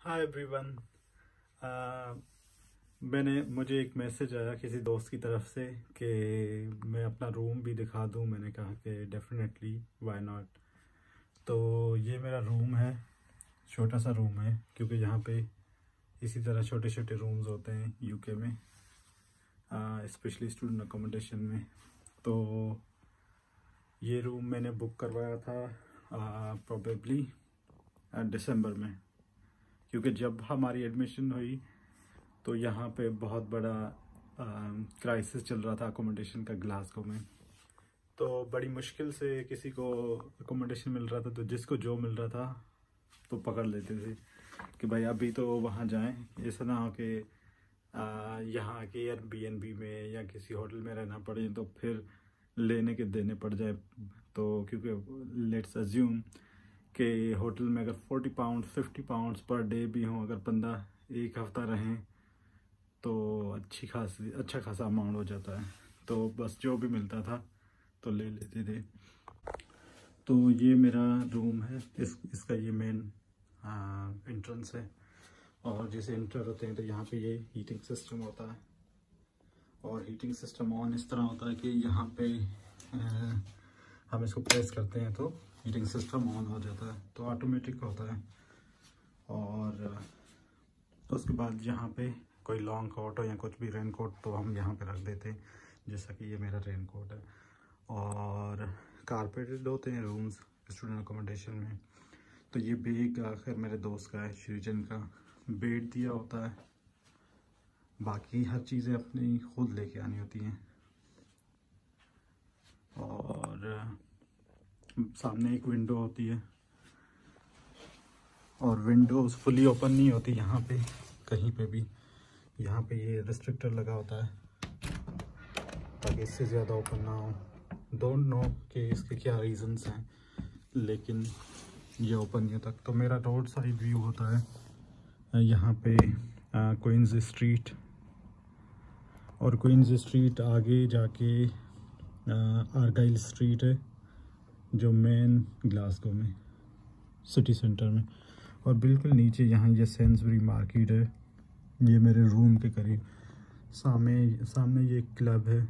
Hi everyone. मुझे एक message आया किसी दोस्त की तरफ से कि मैं अपना रूम भी दिखा दूं। मैंने कहा कि डेफिनेटली, व्हाई नॉट। तो ये मेरा रूम है, छोटा सा रूम है, क्योंकि यहाँ पे इसी तरह छोटे छोटे रूम्स होते हैं यूके में, स्पेशली स्टूडेंट अकोमोडेशन में। तो ये रूम मैंने बुक करवाया था प्रोबेबली दिसंबर में, क्योंकि जब हमारी एडमिशन हुई तो यहाँ पे बहुत बड़ा क्राइसिस चल रहा था अकोमोडेशन का ग्लासगो में। तो बड़ी मुश्किल से किसी को अकोमोडेशन मिल रहा था, तो जिसको जो मिल रहा था तो पकड़ लेते थे कि भाई अभी तो वहाँ जाएं। ऐसा ना हो कि यहाँ के एयरबीएनबी में या किसी होटल में रहना पड़े तो फिर लेने के देने पड़ जाए। तो क्योंकि लेट्स अज्यूम कि होटल में अगर 40 पाउंड 50 पाउंड्स पर डे भी हों, अगर बंदा एक हफ्ता रहें तो अच्छा खासा अमाउंट हो जाता है। तो बस जो भी मिलता था तो ले लेते थे। तो ये मेरा रूम है, इसका ये मेन एंट्रेंस है। और जैसे एंटर होते हैं तो यहाँ पे ये हीटिंग सिस्टम होता है, और हीटिंग सिस्टम ऑन इस तरह होता है कि यहाँ पे हम इसको प्रेस करते हैं तो हीटिंग सिस्टम ऑन हो जाता है, तो ऑटोमेटिक होता है। और उसके बाद यहाँ पे कोई लॉन्ग कोट हो या कुछ भी, रेन कोट तो हम यहाँ पे रख देते हैं, जैसा कि ये मेरा रेन कोट है। और कारपेटेड होते हैं रूम्स स्टूडेंट अकोमोडेशन में। तो ये बेग आखिर मेरे दोस्त का है, श्रीजन का। बेड दिया होता है, बाकी हर चीज़ें अपनी खुद लेके आनी होती हैं। और सामने एक विंडो होती है, और विंडोज़ फुली ओपन नहीं होती यहाँ पे कहीं पे भी। यहाँ पे ये रिस्ट्रिक्टर लगा होता है ताकि इससे ज़्यादा ओपन ना हो। डोंट नो कि इसके क्या रीज़न्स हैं, लेकिन ये ओपन नहीं होता। तो मेरा रोड साइड व्यू होता है यहाँ पे क्वींस स्ट्रीट, और क्वींस स्ट्रीट आगे जाके आर्गाइल स्ट्रीट है, जो मेन ग्लासगो में सिटी सेंटर में। और बिल्कुल नीचे यहाँ ये सेंसबरी मार्केट है, ये मेरे रूम के करीब। सामने ये क्लब है,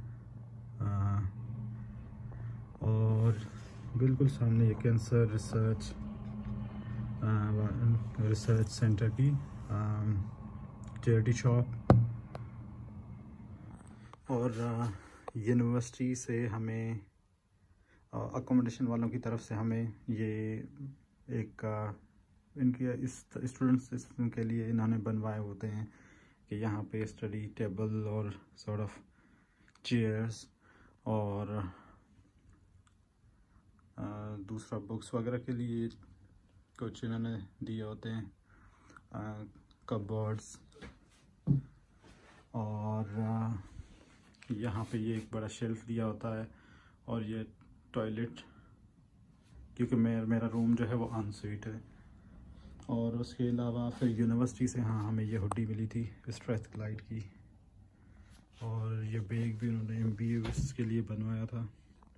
और बिल्कुल सामने ये कैंसर रिसर्च सेंटर की चैरिटी शॉप। और यूनिवर्सिटी से हमें अकोमोडेशन वालों की तरफ से हमें ये एक इनके इस स्टूडेंट्स के लिए इन्होंने बनवाए होते हैं कि यहाँ पे स्टडी टेबल और सॉर्ट ऑफ चेयर्स, और दूसरा बुक्स वगैरह के लिए कुछ इन्होंने दिए होते हैं, कबर्ड्स। और यहाँ पे ये एक बड़ा शेल्फ दिया होता है, और ये टॉयलेट, क्योंकि मेरा रूम जो है वो अनस्वीट है। और उसके अलावा फिर यूनिवर्सिटी से हमें ये हुडी मिली थी स्ट्रेथ ग्लाइड की, और ये बैग भी उन्होंने MBA के लिए बनवाया था।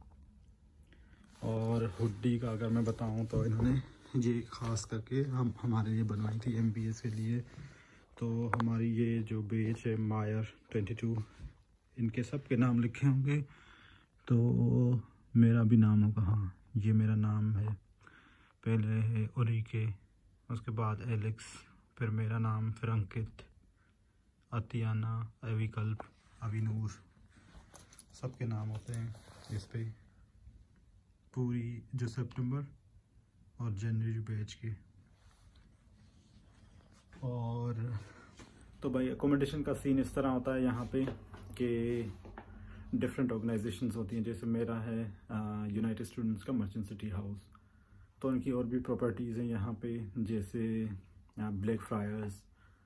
और हुडी का अगर मैं बताऊं तो इन्होंने ये ख़ास करके हमारे लिए बनवाई थी MBA के लिए। तो हमारी ये जो बेच है मायर 22, इनके सब के नाम लिखे होंगे, तो मेरा भी नाम होगा। हाँ, ये मेरा नाम है, पहले है उरीके, उसके बाद एलेक्स, फिर मेरा नाम, फिर अंकित, अतियाना, अविकल्प, अविनूर, सबके नाम होते हैं इस पे, पूरी जो सितंबर और जनवरी बैच के। और तो भाई अकोमोडेशन का सीन इस तरह होता है यहाँ पे कि डिफरेंट ऑर्गेनाइजेशंस होती हैं। जैसे मेरा है यूनाइटेड स्टूडेंट्स का मर्चेंट सिटी हाउस, तो उनकी और भी प्रॉपर्टीज़ हैं यहाँ पे, जैसे ब्लैक फ्रायर्स,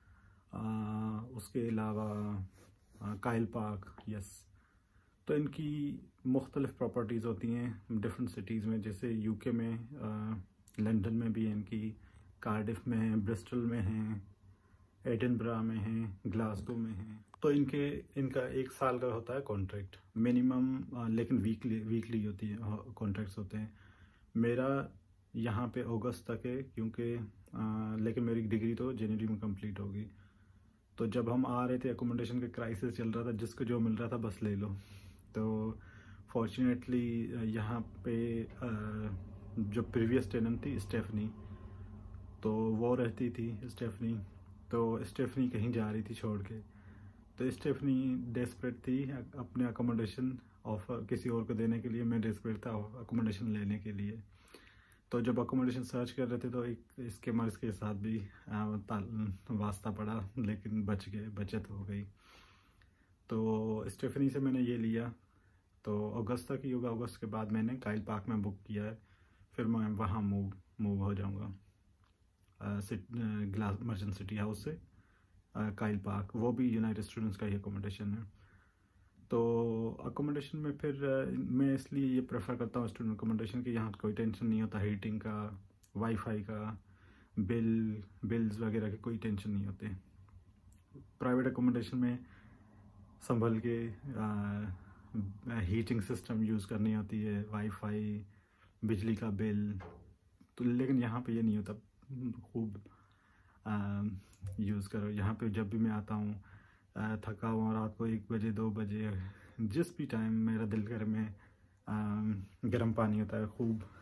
उसके अलावा काइल पार्क। यस, तो इनकी मुख्तलिफ़ प्रॉपर्टीज़ होती हैं डिफरेंट सिटीज़ में। जैसे यूके में लंदन में भी है इनकी, कार्डिफ में है, ब्रिस्टल में है, एडिनबरा में है, ग्लासगो में है। तो इनका 1 साल का होता है कॉन्ट्रैक्ट मिनिमम, लेकिन वीकली होती है कॉन्ट्रैक्ट्स होते हैं। मेरा यहाँ पे अगस्त तक है, क्योंकि लेकिन मेरी डिग्री तो जनवरी में कंप्लीट होगी। तो जब हम आ रहे थे, अकोमोडेशन का क्राइसिस चल रहा था, जिसको जो मिल रहा था बस ले लो। तो फॉर्चुनेटली यहाँ पे जो प्रीवियस टेनेंट थी स्टेफनी, तो वो रहती थी स्टेफनी। तो स्टेफनी कहीं जा रही थी छोड़ के, तो स्टेफनी डेस्परेट थी अपने अकोमोडेशन ऑफर किसी और को देने के लिए, मैं डेस्परेट था अकोमोडेशन लेने के लिए। तो जब अकोमोडेशन सर्च कर रहे थे तो एक इसके मर्ज के साथ भी वास्ता पड़ा, लेकिन बच गए, बचत हो गई। तो स्टेफनी से मैंने ये लिया। तो अगस्त तक ही होगा, अगस्त के बाद मैंने काइल पार्क में बुक किया है। फिर मैं वहाँ मूव हो जाऊँगा ग्लास मर्चेंट सिटी हाउस से काइल पार्क। वो भी यूनाइटेड स्टूडेंट्स का ही अकोमोडेशन है। तो अकोमोडेशन में फिर मैं इसलिए ये प्रेफर करता हूँ स्टूडेंट अकोमोडेशन कि यहाँ कोई टेंशन नहीं होता हीटिंग का, वाईफाई का, बिल्स वगैरह के कोई टेंशन नहीं होते। प्राइवेट अकोमोडेशन में संभल के हीटिंग सिस्टम यूज़ करनी होती है, वाईफाई, बिजली का बिल। तो लेकिन यहाँ पे ये नहीं होता, खूब यूज़ करो। यहाँ पे जब भी मैं आता हूँ थका हुआ, रात को 1 बजे 2 बजे, जिस भी टाइम मेरा दिल करे, मैं गर्म पानी होता है,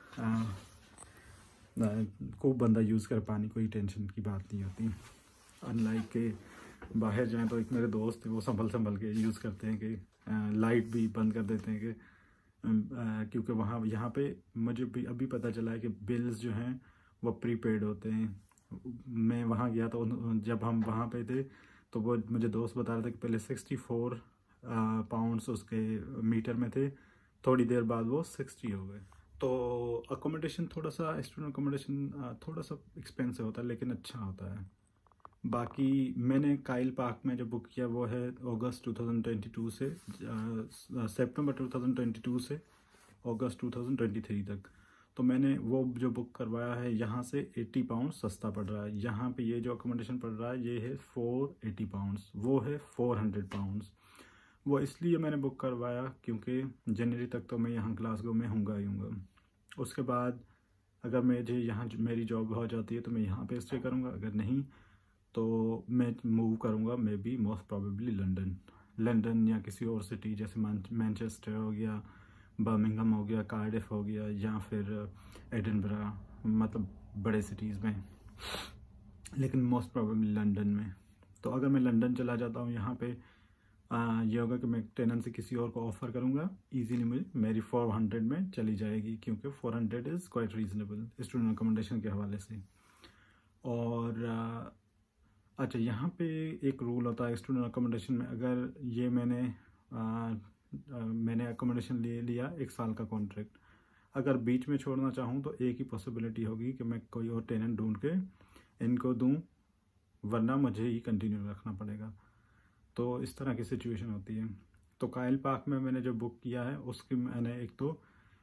खूब बंदा यूज़ कर पानी, कोई टेंशन की बात नहीं होती। अनलाइक के बाहर जाएं तो एक मेरे दोस्त वो संभल के यूज़ करते हैं कि लाइट भी बंद कर देते हैं कि क्योंकि वहाँ यहाँ पे मुझे भी अभी पता चला है कि बिल्स जो हैं वो प्रीपेड होते हैं। मैं वहाँ गया तो जब हम वहाँ पे थे तो वो मुझे दोस्त बता रहा था कि पहले 64 पाउंड्स उसके मीटर में थे, थोड़ी देर बाद वो 60 हो गए। तो अकोमोडेशन थोड़ा सा, स्टूडेंट अकोमोडेशन थोड़ा सा एक्सपेंसिव होता है लेकिन अच्छा होता है। बाकी मैंने काइल पार्क में जो बुक किया वो है अगस्त 2022 से सितंबर 2022 से अगस्त 2023 तक। तो मैंने वो जो बुक करवाया है यहाँ से 80 पाउंड सस्ता पड़ रहा है। यहाँ पे ये जो अकोमोडेशन पड़ रहा है ये है 480 पाउंड्स, वो है 400 पाउंड्स। वो इसलिए मैंने बुक करवाया क्योंकि जनवरी तक तो मैं यहाँ ग्लासगो में हूँगा ही हूँगा। उसके बाद अगर मुझे यहाँ मेरी जॉब हो जाती है तो मैं यहाँ पे स्टे करूँगा, अगर नहीं तो मैं मूव करूँगा maybe most probably London या किसी और सिटी जैसे मैनचेस्टर हो गया, बर्मिंघम हो गया, कार्डिफ हो गया, या फिर एडिनबरा, मतलब बड़े सिटीज़ में, लेकिन मोस्ट प्रोबेबली लंदन में। तो अगर मैं लंदन चला जाता हूँ यहाँ पे ये होगा कि मैं टेनेंसी किसी और को ऑफ़र करूँगा, इजीली मेरी 400 में चली जाएगी, क्योंकि 400 is quite reasonable student accommodation के हवाले से। और अच्छा, यहाँ पे एक रूल होता है स्टूडेंट अकोमोडेशन में, अगर ये मैंने अकोमोडेशन ले लिया 1 साल का कॉन्ट्रैक्ट, अगर बीच में छोड़ना चाहूँ तो एक ही पॉसिबिलिटी होगी कि मैं कोई और टेनेंट ढूंढ के इनको दूँ, वरना मुझे ही कंटिन्यू रखना पड़ेगा। तो इस तरह की सिचुएशन होती है। तो काइल पार्क में मैंने जो बुक किया है उसकी मैंने एक तो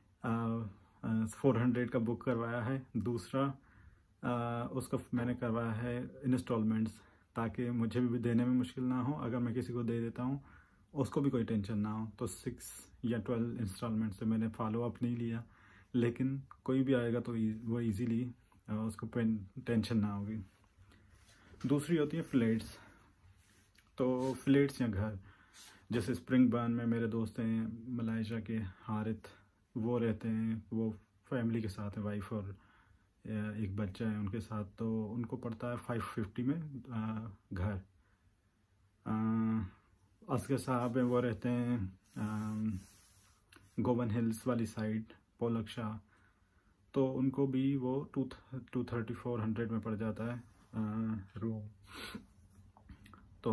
400 का बुक करवाया है, दूसरा उसका मैंने करवाया है इंस्टॉलमेंट्स, ताकि मुझे भी देने में मुश्किल ना हो। अगर मैं किसी को दे देता हूँ उसको भी कोई टेंशन ना हो। तो 6 या 12 इंस्टॉलमेंट से मैंने फॉलो अप नहीं लिया, लेकिन कोई भी आएगा तो वो इजीली उसको टेंशन ना होगी। दूसरी होती है फ्लैट्स। तो फ्लैट्स या घर, जैसे स्प्रिंग बर्न में मेरे दोस्त हैं मलाइशिया के, हारिथ, वो रहते हैं, वो फैमिली के साथ है, वाइफ और एक बच्चा है उनके साथ। तो उनको पड़ता है 550 में घर। असगर साहब हैं, वो रहते हैं गोवन हिल्स वाली साइड, पोलक शाह, तो उनको भी वो 230-400 में पड़ जाता है रूम। तो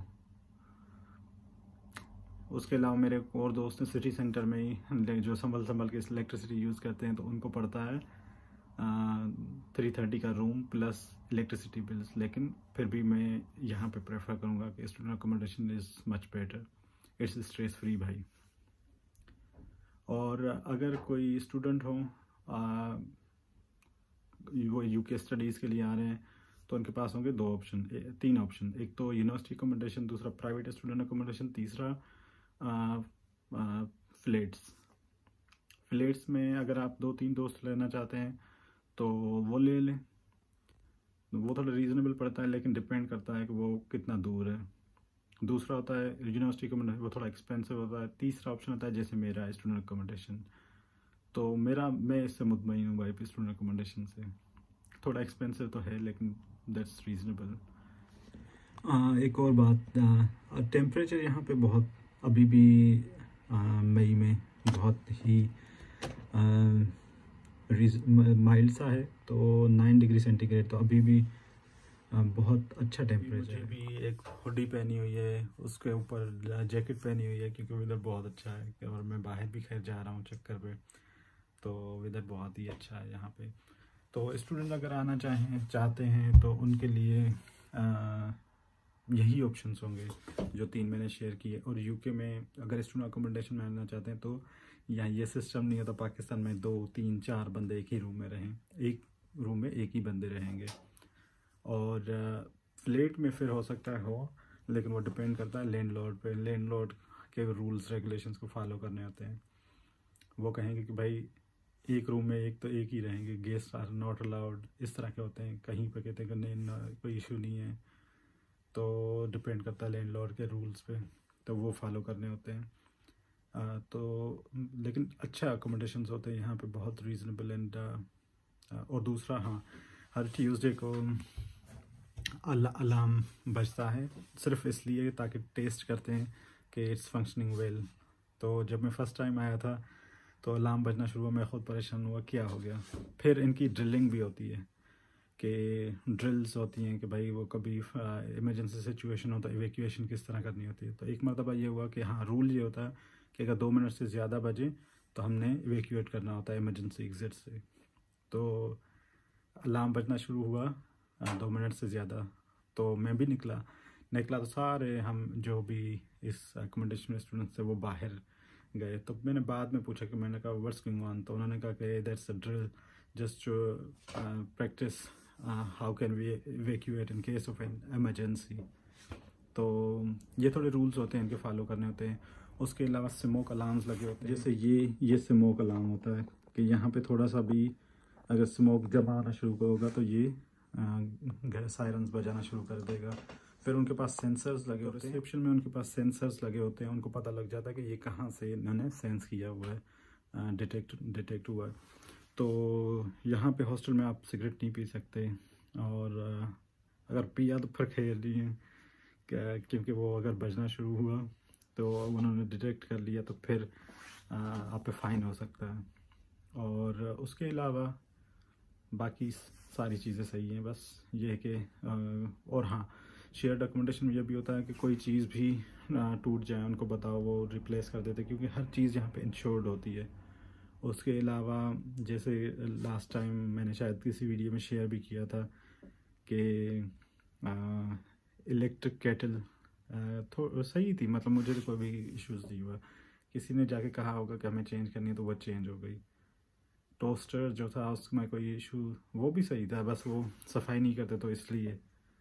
उसके अलावा मेरे और दोस्त हैं सिटी सेंटर में ही, जो संभल के इलेक्ट्रिसिटी यूज़ करते हैं, तो उनको पड़ता है 330 का रूम प्लस इलेक्ट्रिसिटी बिल्स। लेकिन फिर भी मैं यहाँ पे प्रेफर करूँगा कि student accommodation is much better, it's stress free भाई। और अगर कोई स्टूडेंट हो वो यूके स्टडीज़ के लिए आ रहे हैं, तो उनके पास होंगे 3 ऑप्शन। एक तो यूनिवर्सिटी अकोमोडेशन, दूसरा प्राइवेट स्टूडेंट अकोमोडेशन, तीसरा फ्लैट्स में अगर आप 2-3 दोस्त लेना चाहते हैं तो वो ले लें। वो थोड़ा रीज़नेबल पड़ता है, लेकिन डिपेंड करता है कि वो कितना दूर है। दूसरा होता है यूनिवर्सिटी अकोमोडेशन, वो थोड़ा एक्सपेंसिव होता है। तीसरा ऑप्शन होता है जैसे मेरा स्टूडेंट अकोमोडेशन, तो मैं इससे मुतमईन हूँ भाई स्टूडेंट अकोमोडेशन से। थोड़ा एक्सपेंसिव तो है लेकिन दैट्स रीज़नेबल। एक और बात, टेम्परेचर यहाँ पे बहुत अभी भी मई में बहुत ही माइल्ड सा है, तो 9 डिग्री सेंटीग्रेड, तो अभी भी बहुत अच्छा टेम्परेचर है। भी एक हुडी पहनी हुई है, उसके ऊपर जैकेट पहनी हुई है क्योंकि वेदर बहुत अच्छा है, और मैं बाहर भी खैर जा रहा हूँ चक्कर पे, तो वेदर बहुत ही अच्छा है यहाँ पे। तो स्टूडेंट अगर आना चाहते हैं तो उनके लिए यही ऑप्शंस होंगे जो 3 मैंने शेयर किए। और यूके में अगर स्टूडेंट अकोमोडेशन में आना चाहते हैं तो यहाँ ये सिस्टम नहीं होता पाकिस्तान में 2, 3, 4 बंदे एक ही रूम में रहें, एक रूम में एक ही बंदे रहेंगे। और फ्लैट में फिर हो सकता है हो, लेकिन वो डिपेंड करता है लैंडलॉर्ड पे। लैंडलॉर्ड के रूल्स रेगुलेशंस को फॉलो करने होते हैं। वो कहेंगे कि भाई एक रूम में एक ही रहेंगे, गेस्ट आर नॉट अलाउड, इस तरह के होते हैं। कहीं पे कहते हैं कि नहीं कोई इशू नहीं है, तो डिपेंड करता है लैंडलॉर्ड के रूल्स पे, तो वो फॉलो करने होते हैं। तो लेकिन अच्छा अकोमोडेशंस होते हैं यहाँ पे, बहुत रीज़नेबल एंड और दूसरा, हाँ, हर ट्यूसडे को अलार्म बजता है, सिर्फ इसलिए ताकि टेस्ट करते हैं कि इट्स फंक्शनिंग वेल। तो जब मैं फ़र्स्ट टाइम आया था तो अलार्म बजना शुरू हुआ, मैं ख़ुद परेशान हुआ क्या हो गया। फिर इनकी ड्रिलिंग भी होती है कि ड्रिल्स होती हैं कि भाई वो कभी इमरजेंसी सिचुएशन हो तो इवैक्यूएशन किस तरह करनी होती है। तो एक मरतबा ये हुआ कि हाँ, रूल ये होता है कि अगर 2 मिनट से ज़्यादा बजे तो हमने इवैक्यूएट करना होता है इमरजेंसी एग्जिट से। तो अलार्म बजना शुरू हुआ 2 मिनट से ज़्यादा, तो मैं भी निकला तो सारे हम जो भी इस अकोमोडेशन में स्टूडेंट्स थे वो बाहर गए। तो मैंने बाद में पूछा कि मैंने कहा व्हाट्स गोइंग ऑन, तो उन्होंने कहा कि that's a drill just to practise how can we evacuate in case of an emergency. तो ये थोड़े रूल्स होते हैं, इनके फॉलो करने होते हैं। उसके अलावा स्मोक अलार्म्स लगे होते हैं, जैसे ये स्मोक अलार्म होता है कि यहाँ पे थोड़ा सा भी अगर स्मोक जमा आना शुरू होगा तो ये सायरन्स बजाना शुरू कर देगा। फिर उनके पास सेंसर्स लगे होते हैं, रिसेप्शन में उनके पास सेंसर्स लगे होते हैं, उनको पता लग जाता है कि ये कहाँ से इन्होंने सेंस किया हुआ है, डिटेक्ट हुआ है। तो यहाँ पे हॉस्टल में आप सिगरेट नहीं पी सकते, और अगर पिया तो फिर खैर नहीं है, क्योंकि वो अगर बजना शुरू हुआ तो उन्होंने डिटेक्ट कर लिया तो फिर आप पे फ़ाइन हो सकता है। और उसके अलावा बाकी सारी चीज़ें सही हैं, बस ये है कि और हाँ, शेयर्ड अकोमोडेशन में यह भी होता है कि कोई चीज़ भी टूट जाए उनको बताओ, वो रिप्लेस कर देते, क्योंकि हर चीज़ यहाँ पे इंश्योर्ड होती है। उसके अलावा जैसे लास्ट टाइम मैंने शायद किसी वीडियो में शेयर भी किया था कि इलेक्ट्रिक केटल सही थी, मतलब मुझे तो कोई भी इश्यूज़ नहीं हुआ। किसी ने जाके कहा होगा कि हमें चेंज करनी है तो वो चेंज हो गई। टोस्टर जो था उसमें कोई इशू, वो भी सही था, बस वो सफाई नहीं करते तो इसलिए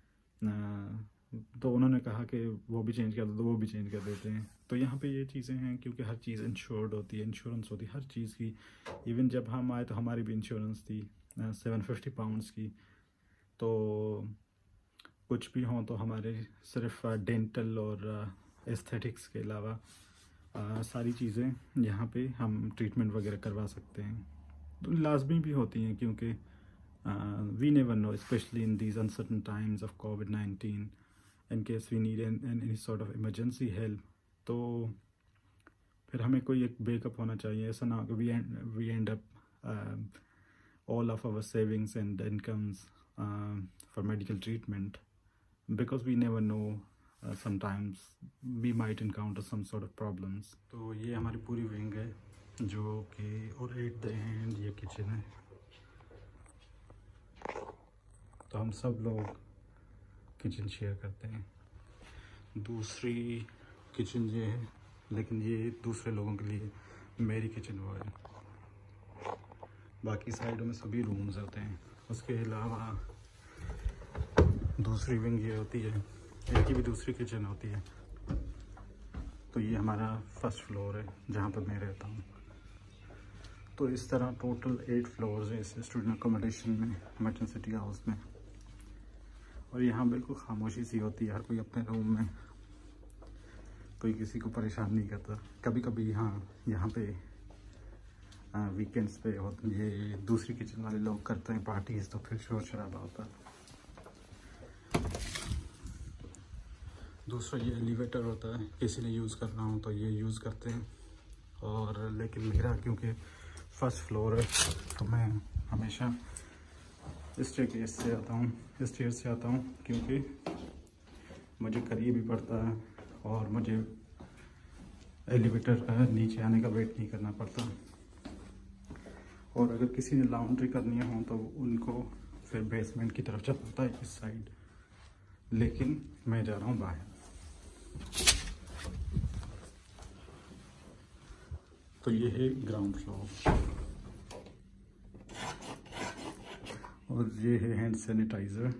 तो उन्होंने कहा कि वो भी चेंज कर दो, तो वो भी चेंज कर देते हैं। तो यहाँ पे ये चीज़ें हैं क्योंकि हर चीज़ इंश्योर्ड होती है, इंश्योरेंस होती है हर चीज़ की। इवन जब हम आए तो हमारी भी इंश्योरेंस थी 750 पाउंड्स की। तो कुछ भी हो तो हमारे सिर्फ डेंटल और एस्थेटिक्स के अलावा सारी चीज़ें यहाँ पे हम ट्रीटमेंट वगैरह करवा सकते हैं। तो लाजमी भी होती हैं क्योंकि we never know, especially in these uncertain times of COVID-19, in case we need any sort of emergency help, तो फिर हमें कोई एक बैकअप होना चाहिए। ऐसा ना हो कि we end up all of our savings and incomes for medical treatment, because we never know, sometimes we might encounter some sort of problems. तो ये हमारी पूरी विंग है जो कि, और एट द एंड ये किचन है। तो हम सब लोग किचन शेयर करते हैं। दूसरी किचन ये है, लेकिन ये दूसरे लोगों के लिए, मेरी किचन वो है। बाकी साइडों में सभी रूम्स होते हैं। उसके अलावा दूसरी विंग ये होती है, एक ही भी दूसरी किचन होती है। तो ये हमारा फर्स्ट फ्लोर है जहाँ पर मैं रहता हूँ। तो इस तरह टोटल 8 फ्लोर्स हैं इस स्टूडेंट अकोमोडेशन में, मर्चेंट सिटी हाउस में। और यहाँ बिल्कुल खामोशी सी होती है, हर कोई अपने रूम में, कोई किसी को परेशान नहीं करता। कभी कभी हाँ यहाँ पे वीकेंड्स पे ये दूसरी किचन वाले लोग करते हैं पार्टीज, तो फिर शोर शराबा होता है। दूसरा ये एलिवेटर होता है, किसी ने यूज़ करना हो तो ये यूज़ करते हैं। और लेकिन मेरा क्योंकि फर्स्ट फ्लोर है तो मैं हमेशा स्टेयरकेस से आता हूँ, स्टेयर से आता हूँ, क्योंकि मुझे करीब भी पड़ता है और मुझे एलिवेटर का नीचे आने का वेट नहीं करना पड़ता। और अगर किसी ने लॉन्ड्री करनी हो तो उनको फिर बेसमेंट की तरफ जाना होता है, इस साइड। लेकिन मैं जा रहा हूँ बाहर। तो ये है ग्राउंड फ्लोर और ये है हैंड सैनिटाइज़र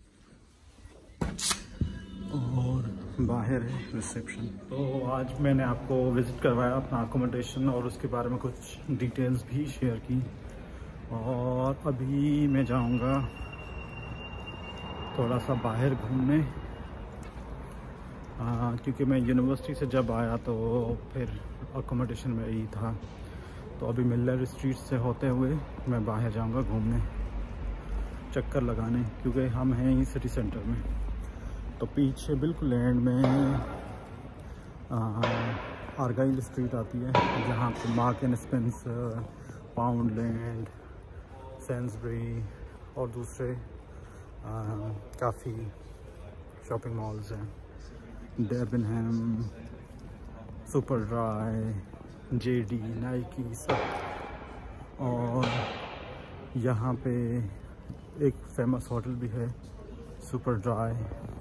और बाहर है रिसेप्शन। तो आज मैंने आपको विज़िट करवाया अपना अकोमोडेशन और उसके बारे में कुछ डिटेल्स भी शेयर की। और अभी मैं जाऊंगा थोड़ा सा बाहर घूमने, क्योंकि मैं यूनिवर्सिटी से जब आया तो फिर अकोमोडेशन में ही था। तो अभी मिलर स्ट्रीट से होते हुए मैं बाहर जाऊंगा घूमने, चक्कर लगाने, क्योंकि हम हैं ही सिटी सेंटर में। तो पीछे बिल्कुल एंड में आर्गाइल स्ट्रीट आती है, जहाँ पे Mark and Spencer, Poundland, Sainsbury और दूसरे काफ़ी शॉपिंग मॉल्स हैं, डेबनहम, सुपरड्राई, जेडी, नाइकी, सब। और यहाँ पे एक फेमस होटल भी है, सुपरड्राई।